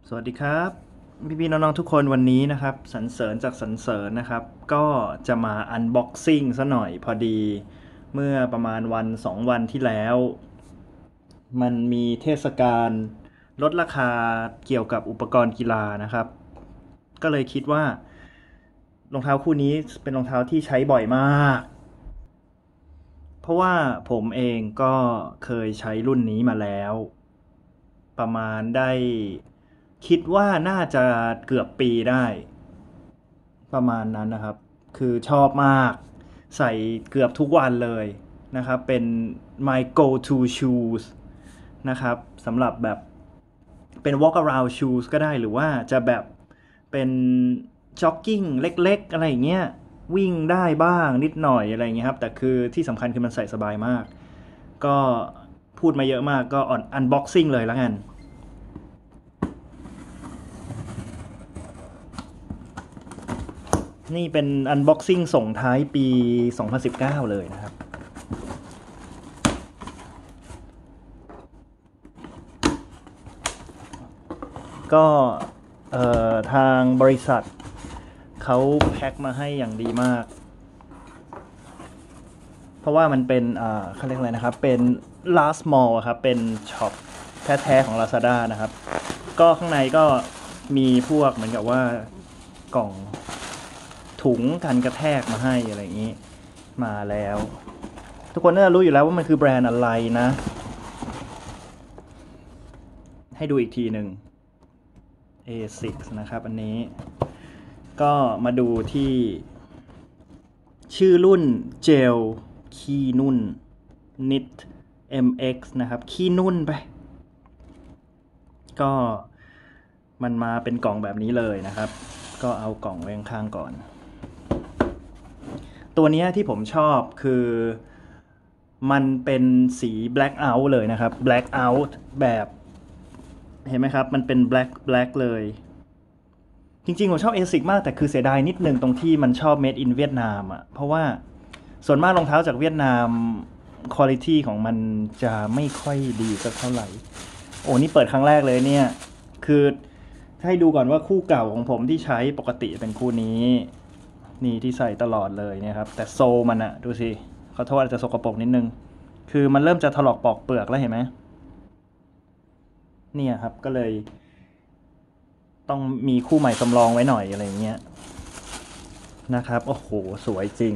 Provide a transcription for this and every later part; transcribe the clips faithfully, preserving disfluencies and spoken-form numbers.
สวัสดีครับพี่ๆน้องๆทุกคนวันนี้นะครับสรรเสริญจากสรรเสริญนะครับก็จะมาอันบ็อกซิ่งซะหน่อยพอดีเมื่อประมาณวันสองวันที่แล้วมันมีเทศกาลลดราคาเกี่ยวกับอุปกรณ์กีฬานะครับก็เลยคิดว่ารองเท้าคู่นี้เป็นรองเท้าที่ใช้บ่อยมากเพราะว่าผมเองก็เคยใช้รุ่นนี้มาแล้วประมาณได้คิดว่าน่าจะเกือบปีได้ประมาณนั้นนะครับคือชอบมากใส่เกือบทุกวันเลยนะครับเป็น my go to shoes นะครับสำหรับแบบเป็น walk around shoes ก็ได้หรือว่าจะแบบเป็นจ็อกกิ้งเล็กๆอะไรอย่างเงี้ยวิ่งได้บ้างนิดหน่อยอะไรอย่างเงี้ยครับแต่คือที่สำคัญคือมันใส่สบายมากก็พูดมาเยอะมากก็อ่อน unboxing เลยแล้วกันนี่เป็น unboxing ส่งท้ายปีสองพันสิบเก้าเลยนะครับก็ทางบริษัทเขาแพ็คมาให้อย่างดีมากเพราะว่ามันเป็นเขาเรียกอะไรนะครับเป็น last mall ครับเป็นช็อปแท้ๆของ Lazada นะครับก็ข้างในก็มีพวกเหมือนกับว่ากล่องถุงกันกระแทกมาให้อะไรอย่างนี้มาแล้วทุกคนน่าจะรู้อยู่แล้วว่ามันคือแบรนด์อะไรนะให้ดูอีกทีหนึ่ง เอ ซิกส์ นะครับอันนี้ก็มาดูที่ชื่อรุ่นเจลขี้นุ่น Knit เอ็ม เอ็กซ์ นะครับขี้นุ่นไปก็มันมาเป็นกล่องแบบนี้เลยนะครับก็เอากล่องไว้ข้างๆก่อนตัวนี้ที่ผมชอบคือมันเป็นสี black out เลยนะครับ black out แบบเห็นไหมครับมันเป็น black black เลยจริงๆผมชอบ เอ ซิก มากแต่คือเสียดายนิดนึงตรงที่มันชอบ made in เวียดนามอ่ะเพราะว่าส่วนมากรองเท้าจากเวียดนาม quality ของมันจะไม่ค่อยดีสักเท่าไหร่โอ้นี่เปิดครั้งแรกเลยเนี่ยคือให้ดูก่อนว่าคู่เก่าของผมที่ใช้ปกติเป็นคู่นี้นี่ที่ใส่ตลอดเลยเนี่ยครับแต่โซมันอะดูสิขอโทษอาจจะสกปรกนิดนึงคือมันเริ่มจะถลอกปอกเปลือกแล้วเห็นไหมเนี่ยครับก็เลยต้องมีคู่ใหม่สำรองไว้หน่อยอะไรเงี้ยนะครับโอ้โหสวยจริง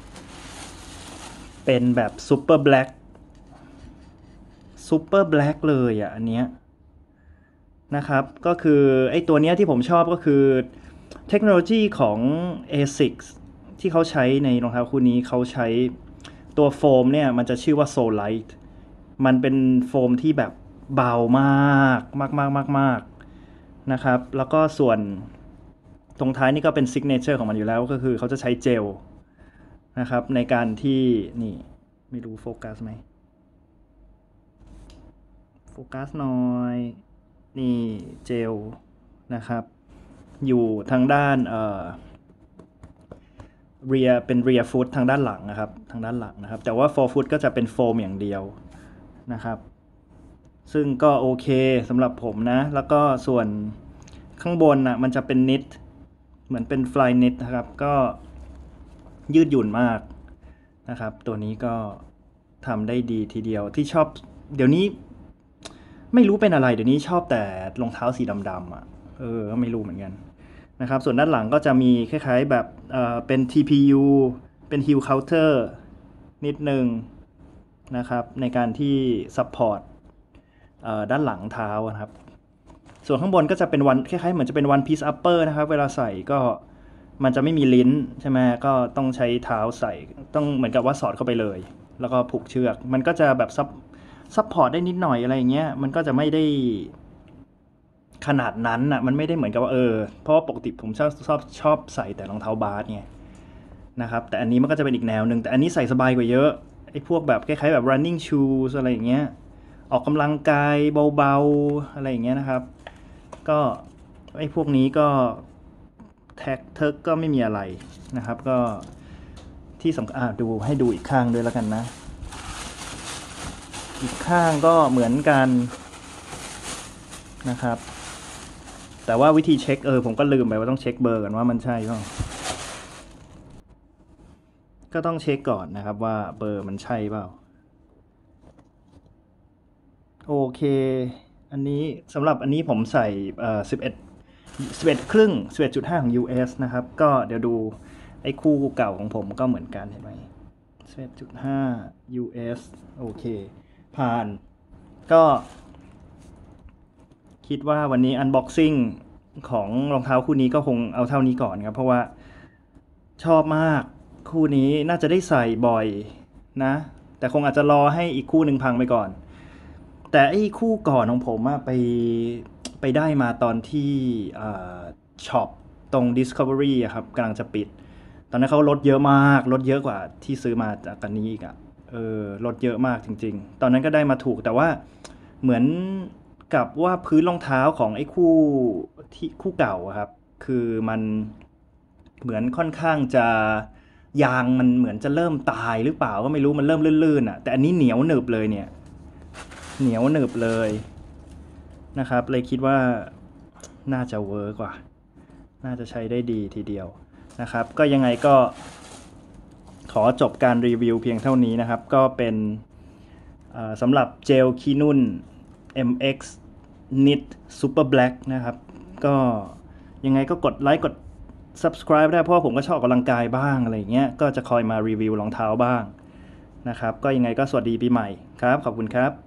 เป็นแบบซูเปอร์แบล็กซูเปอร์แบล็กเลยอ่ะอันเนี้ยนะครับก็คือไอ้ตัวเนี้ยที่ผมชอบก็คือเทคโนโลยีของ เอ ซิกส์ ที่เขาใช้ในรองเท้าคู่นี้เขาใช้ตัวโฟมเนี่ยมันจะชื่อว่า Solite มันเป็นโฟมที่แบบเบามากมากมากมากมากนะครับแล้วก็ส่วนตรงท้ายนี่ก็เป็นซิกเนเจอร์ของมันอยู่แล้วก็คือเขาจะใช้เจลนะครับในการที่นี่ไม่รู้โฟกัสไหมโฟกัสหน่อยนี่เจลนะครับอยู่ทางด้านเอ่อเรียเป็นเรียฟุตทางด้านหลังนะครับทางด้านหลังนะครับแต่ว่าโฟร์ฟุตก็จะเป็นโฟมอย่างเดียวนะครับซึ่งก็โอเคสำหรับผมนะแล้วก็ส่วนข้างบนน่ะมันจะเป็นนิตเหมือนเป็นฟลายนิตนะครับก็ยืดหยุ่นมากนะครับตัวนี้ก็ทำได้ดีทีเดียวที่ชอบเดี๋ยวนี้ไม่รู้เป็นอะไรเดี๋ยวนี้ชอบแต่รองเท้าสีดำๆอ่ะเออก็ไม่รู้เหมือนกันนะครับส่วนด้านหลังก็จะมีคล้ายๆแบบเอ่อเป็น ที พี ยู เป็น heel counter นิดนึงนะครับในการที่ซัพพอร์ตด้านหลังเท้านะครับส่วนข้างบนก็จะเป็นวันคล้ายๆเหมือนจะเป็น one piece upper นะครับเวลาใส่ก็มันจะไม่มีลิ้นใช่ไหมก็ต้องใช้เท้าใส่ต้องเหมือนกับว่าสอดเข้าไปเลยแล้วก็ผูกเชือกมันก็จะแบบซับซัพพอร์ตได้นิดหน่อยอะไรอย่างเงี้ยมันก็จะไม่ได้ขนาดนั้นอ่ะมันไม่ได้เหมือนกับว่าเออเพราะว่าปกติผมชอบชอบชอบใส่แต่รองเท้าบาสไงนะครับแต่อันนี้มันก็จะเป็นอีกแนวหนึ่งแต่อันนี้ใส่สบายกว่าเยอะไอ้พวกแบบคล้ายๆแบบ running shoes อะไรอย่างเงี้ยออกกำลังกายเบาๆอะไรอย่างเงี้ยนะครับก็ไอ้พวกนี้ก็แท็กเทิร์กก็ไม่มีอะไรนะครับก็ที่สำคัญดูให้ดูอีกข้างด้วยแล้วกันนะอีกข้างก็เหมือนกันนะครับแต่ว่าวิธีเช็คเออผมก็ลืมไปว่าต้องเช็คเบอร์กันว่ามันใช่เปล่าก็ต้องเช็คก่อนนะครับว่าเบอร์มันใช่เปล่าโอเคอันนี้สำหรับอันนี้ผมใส่เอ่อสิบเอ็ดสิบเอ็ดครึ่งสิบเอ็ดจุดห้าของ ยู เอส นะครับก็เดี๋ยวดูไอ้คู่เก่าของผมก็เหมือนกันเห็นไหมสิบเอ็ดจุดห้า ยู เอส โอเคผ่านก็คิดว่าวันนี้ unboxing ของรองเท้าคู่นี้ก็คงเอาเท่านี้ก่อนครับเพราะว่าชอบมากคู่นี้น่าจะได้ใส่บ่อยนะแต่คงอาจจะรอให้อีกคู่หนึ่งพังไปก่อนแต่ไอ้คู่ก่อนของผมอะไปไปได้มาตอนที่ช็อปตรง Discovery อะครับกำลังจะปิดตอนนั้นเขาลดเยอะมากลดเยอะกว่าที่ซื้อมาจากกันนี้อีกอะเออลดเยอะมากจริงๆตอนนั้นก็ได้มาถูกแต่ว่าเหมือนกับว่าพื้นรองเท้าของไอ้คู่ที่คู่เก่าอะครับคือมันเหมือนค่อนข้างจะยางมันเหมือนจะเริ่มตายหรือเปล่าก็ไม่รู้มันเริ่มลื่นๆอะแต่อันนี้เหนียวหนึบเลยเนี่ยเหนียวหนึบเลยนะครับเลยคิดว่าน่าจะเวิร์กว่าน่าจะใช้ได้ดีทีเดียวนะครับก็ยังไงก็ขอจบการรีวิวเพียงเท่านี้นะครับก็เป็นสำหรับเจลคีนุ่น เอ็ม เอ็กซ์ Knit Super Black นะครับก็ยังไงก็กดไลค์กด subscribe ได้เพราะผมก็ชอบออกกำลังกายบ้างอะไรเงี้ยก็จะคอยมารีวิวรองเท้าบ้างนะครับก็ยังไงก็สวัสดีปีใหม่ครับขอบคุณครับ